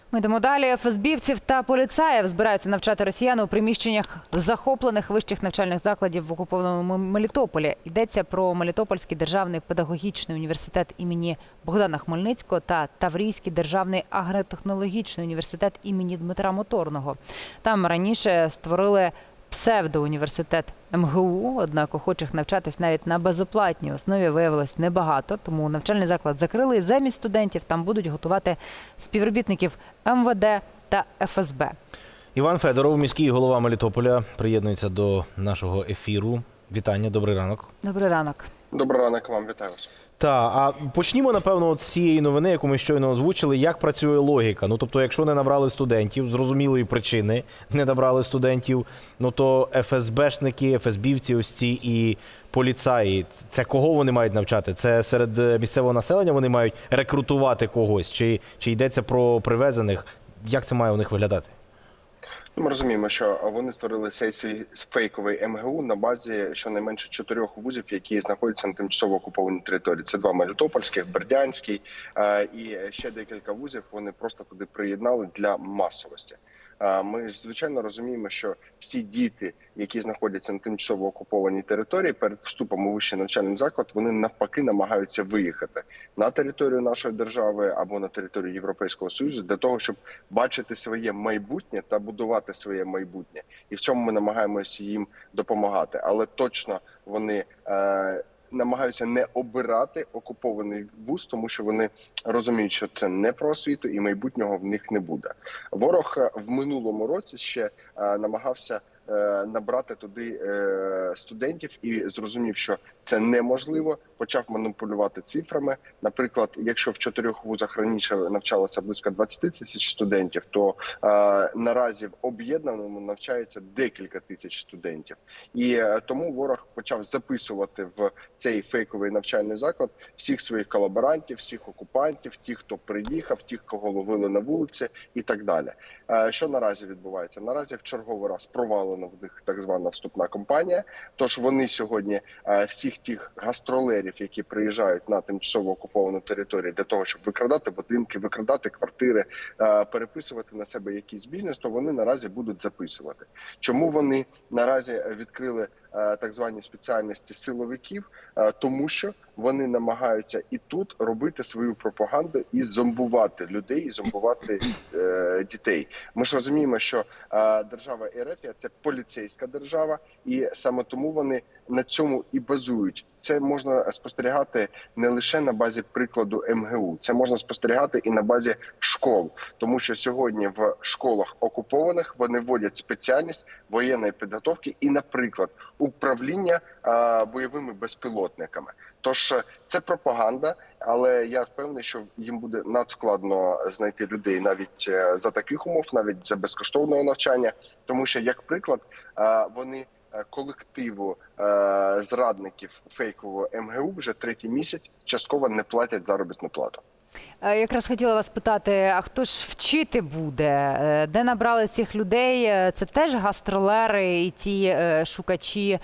Ми йдемо далі. ФСБівців та поліцаїв збираються навчати росіян у приміщеннях захоплених вищих навчальних закладів в окупованому Мелітополі. Йдеться про Мелітопольський державний педагогічний університет імені Богдана Хмельницького та Таврійський державний агротехнологічний університет імені Дмитра Моторного. Там раніше створили псевдоуніверситет МГУ, однак охочих навчатись навіть на безоплатній основі виявилось небагато, тому навчальний заклад закрили і замість студентів там будуть готувати співробітників МВД та ФСБ. Іван Федоров, міський голова Мелітополя, приєднується до нашого ефіру. Вітання, добрий ранок. Добрий ранок. Добрий ранок вам, вітаю вас. А почнімо, напевно, з цієї новини, яку ми щойно озвучили, як працює логіка. Тобто, якщо не набрали студентів, зрозумілої причини не набрали студентів, то ФСБшники, ФСБівці ось ці і поліцаї, це кого вони мають навчати? Це серед місцевого населення вони мають рекрутувати когось? Чи йдеться про привезених? Як це має у них виглядати? Ми розуміємо, що вони створили цей фейковий МГУ на базі щонайменше 4 вузів, які знаходяться на тимчасово окупованій території. Це 2 мелітопольських, Бердянський і ще декілька вузів вони просто туди приєднали для масовості. Ми ж, звичайно, розуміємо, що всі діти, які знаходяться на тимчасово окупованій території, перед вступом у вищий навчальний заклад, вони навпаки намагаються виїхати на територію нашої держави або на територію Європейського Союзу для того, щоб бачити своє майбутнє та будувати своє майбутнє. І в цьому ми намагаємося їм допомагати. Але точно вони намагаються не обирати окупований вуз, тому що вони розуміють, що це не про освіту і майбутнього в них не буде. Ворог в минулому році ще намагався набрати туди студентів і зрозумів, що це неможливо, почав маніпулювати цифрами. Наприклад, якщо в 4 вузах раніше навчалося близько 20 тисяч студентів, то наразі в об'єднаному навчається декілька тисяч студентів. І тому ворог почав записувати в цей фейковий навчальний заклад всіх своїх колаборантів, всіх окупантів, тих, хто приїхав, тих, кого ловили на вулиці і так далі. Що наразі відбувається? Наразі в черговий раз провалена в них так звана вступна кампанія. Тож вони сьогодні всіх тих гастролерів, які приїжджають на тимчасово окуповану територію для того, щоб викрадати будинки, викрадати квартири, переписувати на себе якийсь бізнес, то вони наразі будуть записувати. Чому вони наразі відкрили так звані спеціальності силовиків? Тому що вони намагаються і тут робити свою пропаганду і зомбувати людей, і зомбувати дітей. Ми ж розуміємо, що держава РФ – це поліцейська держава, і саме тому вони на цьому і базують. Це можна спостерігати не лише на базі прикладу МГУ, це можна спостерігати і на базі школ. Тому що сьогодні в школах окупованих вони вводять спеціальність воєнної підготовки і, наприклад, управління бойовими безпілотниками. Тож це пропаганда, але я впевнений, що їм буде надскладно знайти людей навіть за таких умов, навіть за безкоштовного навчання. Тому що, як приклад, вони колективу зрадників фейкового МГУ вже 3-й місяць частково не платять заробітну плату. Якраз хотіла вас питати, а хто ж вчити буде? Де набрали цих людей? Це теж гастролери і ті шукачі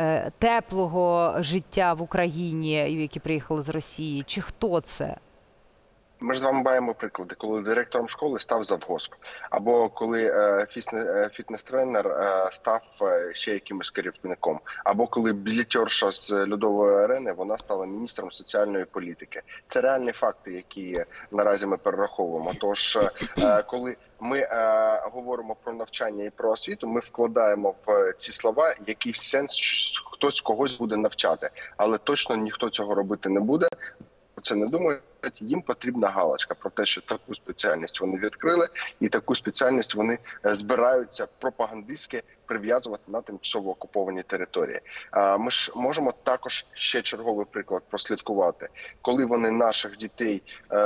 теплого життя в Україні, які приїхали з Росії? Чи хто це? Ми ж з вами маємо приклади, коли директором школи став завгосп, або коли фітнес-тренер став ще якимось керівником, або коли білетерша з Льодової арени, вона стала міністром соціальної політики. Це реальні факти, які наразі ми перераховуємо. Тож, коли ми говоримо про навчання і про освіту, ми вкладаємо в ці слова якийсь сенс, що хтось когось буде навчати. Але точно ніхто цього робити не буде. Це не думають, їм потрібна галочка про те, що таку спеціальність вони відкрили, і таку спеціальність вони збираються пропагандистськи прив'язувати на тимчасово окуповані території. Ми ж можемо також ще черговий приклад прослідкувати. Коли вони наших дітей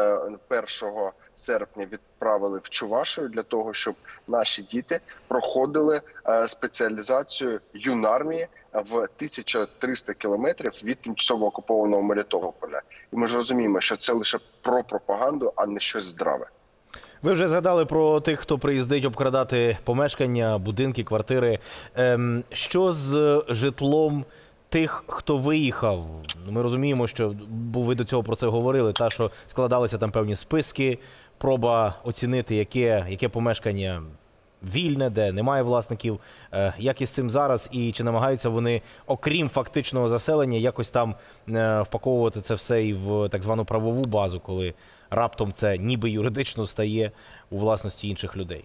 1 серпня відправили в Чувашію для того, щоб наші діти проходили спеціалізацію юнармії в 1300 кілометрів від тимчасово окупованого Мелітополя. І ми ж розуміємо, що це лише про пропаганду, а не щось здраве. Ви вже згадали про тих, хто приїздить обкрадати помешкання, будинки, квартири. Що з житлом тих, хто виїхав, ми розуміємо, що ви до цього про це говорили, що складалися там певні списки, проба оцінити, яке помешкання вільне, де немає власників. Як із цим зараз і чи намагаються вони, окрім фактичного заселення, якось там впаковувати це все і в так звану правову базу, коли раптом це ніби юридично стає у власності інших людей?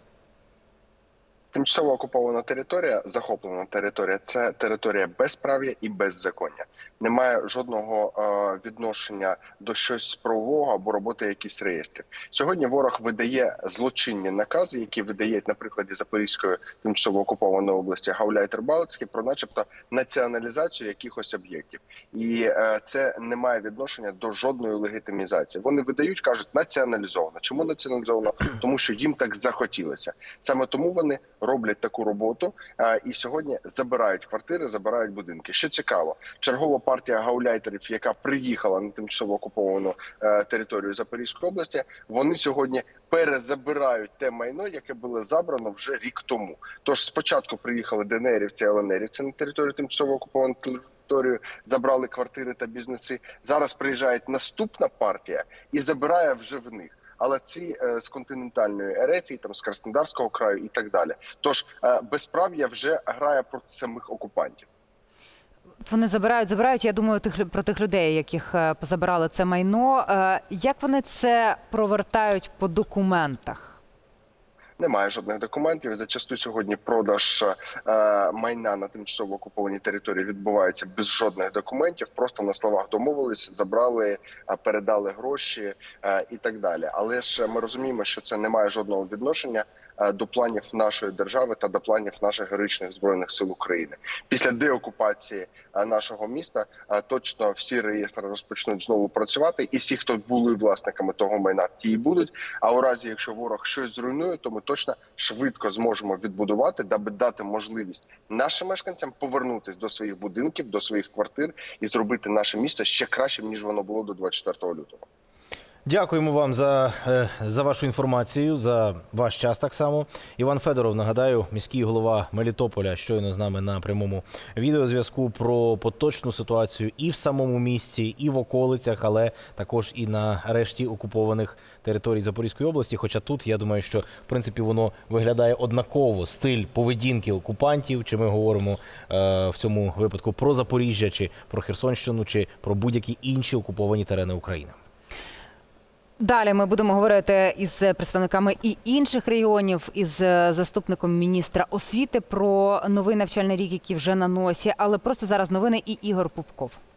Тимчасово окупована територія, захоплена територія – це територія безправ'я і беззаконня. Немає жодного відношення до щось правового або роботи якихось реєстрів. Сьогодні ворог видає злочинні накази, які видає на прикладі Запорізької тимчасово окупованої області Гауляйтер-Балтський, про начебто націоналізацію якихось об'єктів. І це не має відношення до жодної легітимізації. Вони видають, кажуть, націоналізовано. Чому націоналізовано? Тому що їм так захотілося. Саме тому вони роблять таку роботу і сьогодні забирають квартири, забирають будинки. Що цікаво, чергова партія гауляйтерів, яка приїхала на тимчасово окуповану територію Запорізької області, вони сьогодні перезабирають те майно, яке було забрано вже рік тому. Тож спочатку приїхали ДНРівці, ЛНРівці на територію тимчасово окупованої території, забрали квартири та бізнеси. Зараз приїжджає наступна партія і забирає вже в них. Але ці з континентальної РФ, там з Краснодарського краю і так далі. Тож безправ'я вже грає проти самих окупантів. Вони забирають, я думаю, про тих людей, яких позабирали це майно. Як вони це провертають по документах? Немає жодних документів. Зачасту сьогодні продаж майна на тимчасово окупованій території відбувається без жодних документів. Просто на словах домовились, забрали, передали гроші і так далі. Але ж ми розуміємо, що це не має жодного відношення до планів нашої держави та до планів наших героїчних Збройних сил України. Після деокупації нашого міста точно всі реєстри розпочнуть знову працювати, і всі, хто були власниками того майна, ті і будуть. А у разі, якщо ворог щось зруйнує, то ми точно швидко зможемо відбудувати, даби дати можливість нашим мешканцям повернутися до своїх будинків, до своїх квартир і зробити наше місто ще кращим, ніж воно було до 24 лютого. Дякуємо вам за вашу інформацію, за ваш час так само. Іван Федоров, нагадаю, міський голова Мелітополя, щойно з нами на прямому відеозв'язку про поточну ситуацію і в самому місті, і в околицях, але також і на решті окупованих територій Запорізької області. Хоча тут, я думаю, що в принципі воно виглядає однаково, стиль поведінки окупантів, чи ми говоримо в цьому випадку про Запоріжжя, чи про Херсонщину, чи про будь-які інші окуповані терени України. Далі ми будемо говорити із представниками і інших регіонів, із заступником міністра освіти про новий навчальний рік, який вже на носі. Але просто зараз новини і Ігор Пупков.